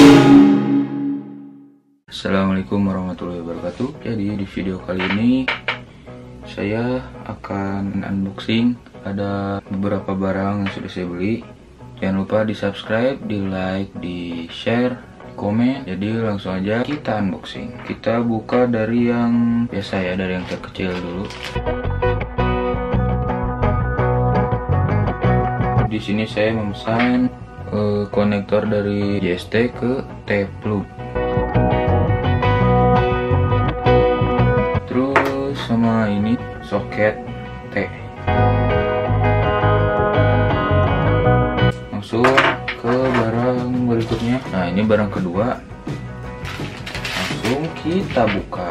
Assalamualaikum warahmatullahi wabarakatuh. Jadi di video kali ini saya akan unboxing. Ada beberapa barang yang sudah saya beli. Jangan lupa di subscribe, di like, di share, di komen. Jadi langsung aja kita unboxing. Kita buka dari yang biasa ya, dari yang terkecil dulu. Di sini saya memesan konektor dari JST ke T-plug. Terus sama ini soket T. Langsung ke barang berikutnya. Nah, ini barang kedua. Langsung kita buka.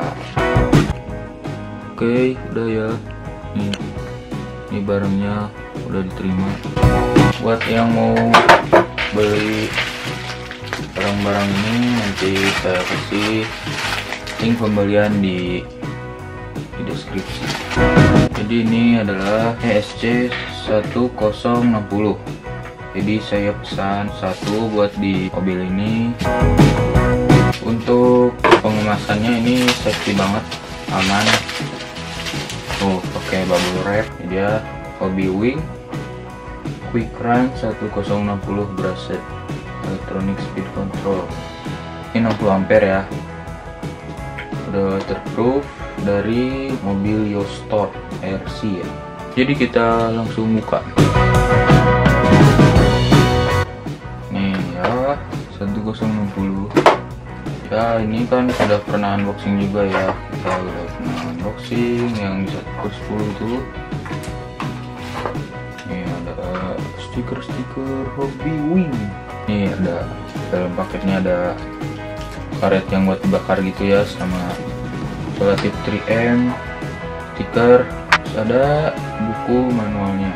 Oke, udah ya. Ini barangnya udah diterima. Buat yang mau beli barang-barang ini, nanti saya kasih link pembelian di deskripsi. Jadi ini adalah ESC 1060. Jadi saya pesan satu buat di mobil ini. Untuk pengemasannya ini safety banget, aman. Oh, pakai bubble wrap. Dia Hobby Wing Quick Run 1060 brushed electronic speed control. Ini 60 ampere ya. Udah waterproof, dari mobil Yostor RC ya. Jadi kita langsung buka. Nih ya, 1060. Ya, ini kan sudah pernah unboxing juga ya. Kita udah pernah unboxing yang 110 itu. Nih ada stiker Hobby Wing. Nih ada dalam paketnya ada karet yang buat dibakar gitu ya, sama relatif 3M, stiker, terus ada buku manualnya.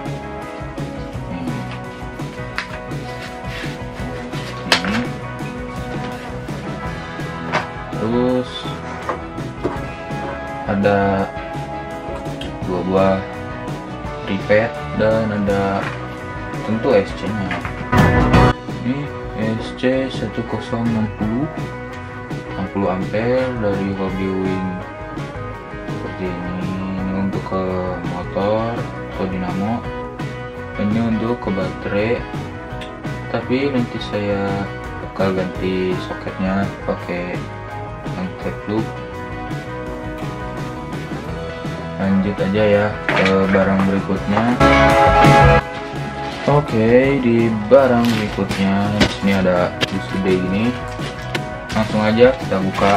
Ini. Terus ada dua buah tripod dan ada tentu SC nya. Ini SC 1060 60 ampere dari Hobby Wing. Seperti ini untuk ke motor atau dinamo. Ini untuk ke baterai. Tapi nanti saya bakal ganti soketnya pakai yang T-plug. Lanjut aja ya ke barang berikutnya. Oke, di barang berikutnya di sini ada display ini. Langsung aja kita buka.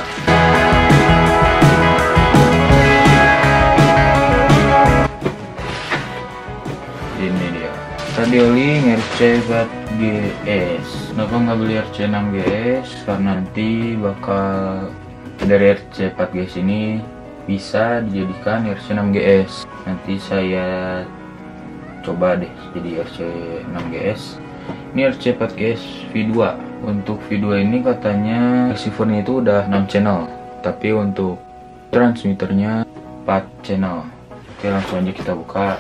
Ini dia Radioling RC4GS. Kenapa nggak beli RC6GS? Karena nanti bakal dari RC4GS ini bisa dijadikan RC6GS. Nanti saya coba deh jadi RC6GS. Ini RC4GS V2. Untuk V2 ini katanya receivernya itu udah 6 channel, tapi untuk transmitternya 4 channel. Oke, langsung aja kita buka.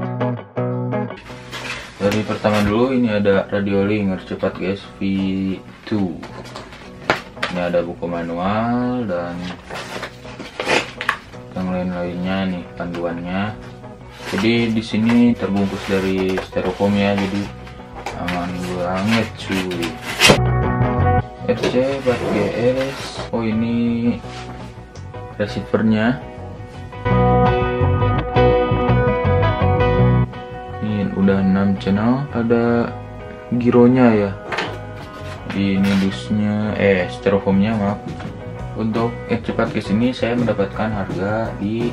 Dari pertama dulu, ini ada Radioling RC4GS V2. Ini ada buku manual dan yang lain-lainnya nih, panduannya. Jadi di sini terbungkus dari styrofoam ya, jadi aman banget cuy. RC4GS. Oh, ini receivernya. Ini udah 6 channel, ada gironya ya. Ini dusnya, styrofoamnya maaf. Untuk RC4GS ini saya mendapatkan harga di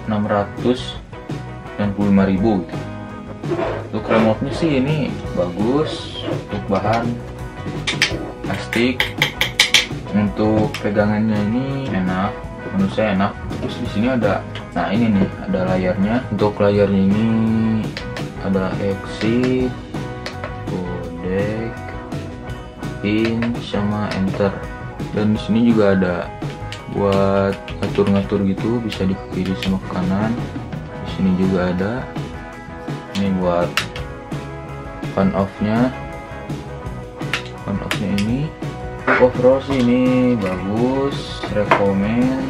695.000 gitu. Untuk remote-nya sih ini bagus, untuk bahan plastik. Untuk pegangannya ini enak, menurut saya enak. Terus di sini ada, nah ini nih, ada layarnya. Untuk layarnya ini ada exit, codec, pin, sama enter. Dan di sini juga ada buat ngatur-ngatur gitu, bisa di kiri sama ke kanan. Di sini juga ada. Ini buat on off-nya. On off-nya ini Overall sih ini bagus, rekomen.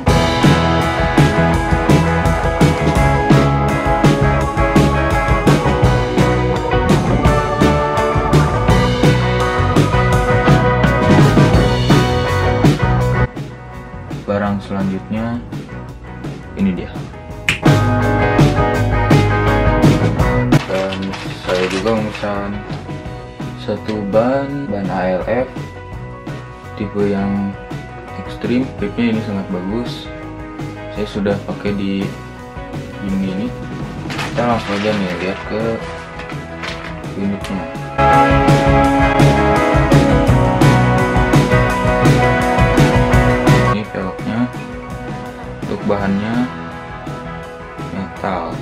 Barang selanjutnya ini dia. Dan saya juga memesan satu ban ALF tipe yang ekstrim. Gripnya ini sangat bagus. Saya sudah pakai di ini. Kita langsung aja nih lihat ke unitnya. Ini velgnya. Untuk bahannya metal.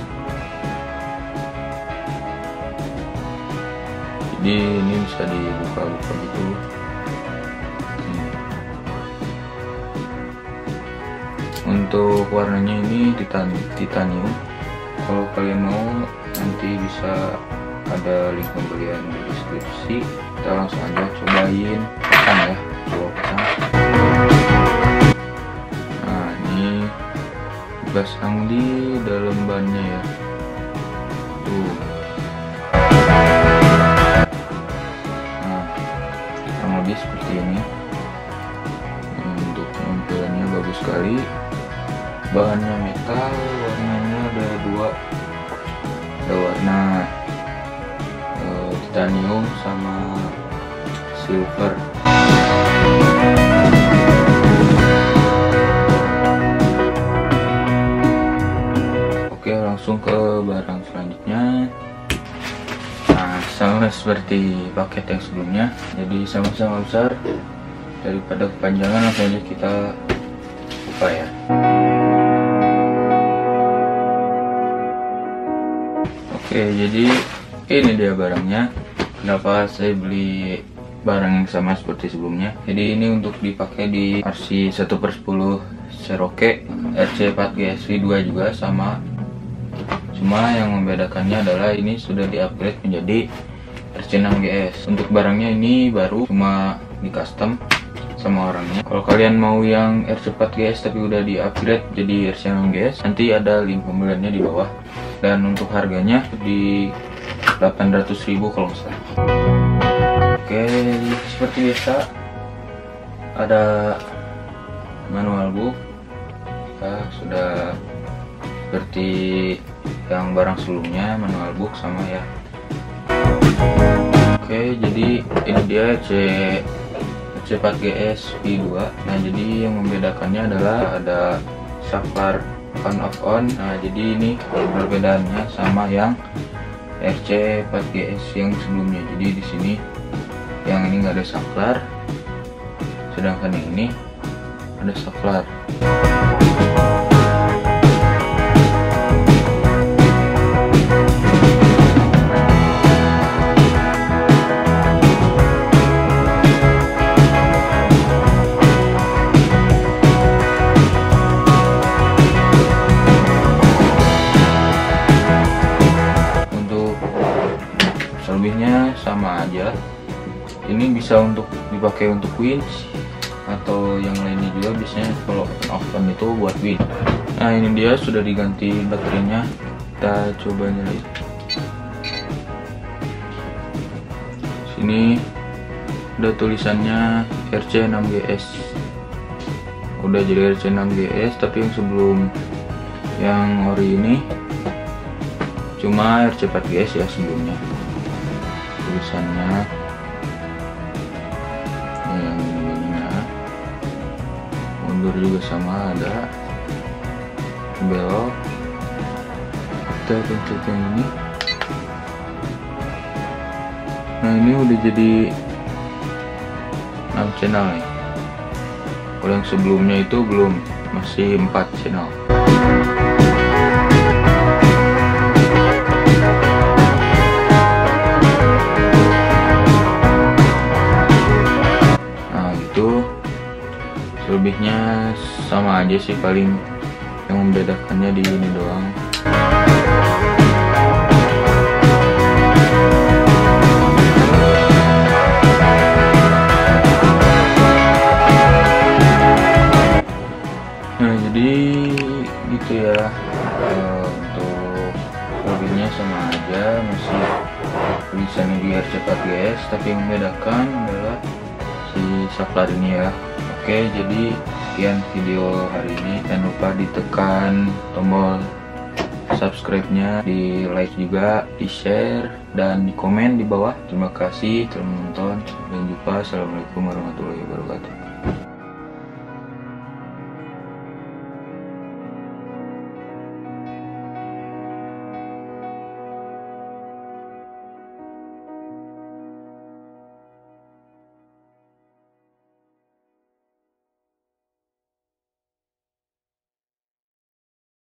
Jadi ini bisa dibuka-buka gitu. Untuk warnanya ini titanium. Kalau kalian mau, nanti bisa ada link pembelian di deskripsi. Kita langsung aja cobain pasang ya. Coba pasang. Nah, ini dipasang di dalam bannya ya. Tuh. Nah, kurang lebih seperti ini. Untuk tampilannya bagus sekali. Bahannya metal, warnanya ada dua, ada warna titanium sama silver. Oke, langsung ke barang selanjutnya. Nah, sama seperti paket yang sebelumnya, jadi sama-sama besar. Daripada kepanjangan, langsung aja kita buka ya. Oke, jadi ini dia barangnya. Kenapa saya beli barang yang sama seperti sebelumnya? Jadi ini untuk dipakai di RC 1/10 Cherokee RC4GSV2 juga sama. Cuma yang membedakannya adalah ini sudah di-upgrade menjadi RC6GS. Untuk barangnya ini baru, cuma di custom sama orangnya. Kalau kalian mau yang RC4GS tapi udah di-upgrade jadi RC6GS, nanti ada link pembeliannya di bawah. Dan untuk harganya di 800.000 kalau nggak salah. Oke, seperti biasa ada manual book. Kita sudah seperti yang barang sebelumnya, manual book sama ya. Oke, jadi ini dia RC4GS V2. Nah, jadi yang membedakannya adalah ada saklar on. Nah, jadi ini perbedaannya sama yang RC4GS yang sebelumnya. Jadi di sini yang ini nggak ada saklar, sedangkan yang ini ada saklar. Selebihnya sama aja. Ini bisa untuk dipakai untuk winch atau yang lainnya juga. Biasanya kalau open itu buat winch. Nah, ini dia sudah diganti baterainya. Kita coba nyalain. Sini ada tulisannya RC6GS. Udah jadi RC6GS, tapi yang sebelum yang ori ini cuma RC4GS ya sebelumnya. Tulisannya yang ininya mundur juga sama, ada belok. Kita pencet yang ini. Nah, ini udah jadi 6 channel nih. Kalau yang sebelumnya itu belum, masih 4 channel. Selebihnya sama aja sih, paling yang membedakannya di ini doang. biar cepat guys, tapi yang membedakan adalah si saklar ini ya. Oke, jadi sekian video hari ini. Jangan lupa ditekan tombol subscribe-nya, di like juga, di share, dan di komen di bawah. Terima kasih telah menonton. Sampai jumpa. Assalamualaikum warahmatullahi wabarakatuh.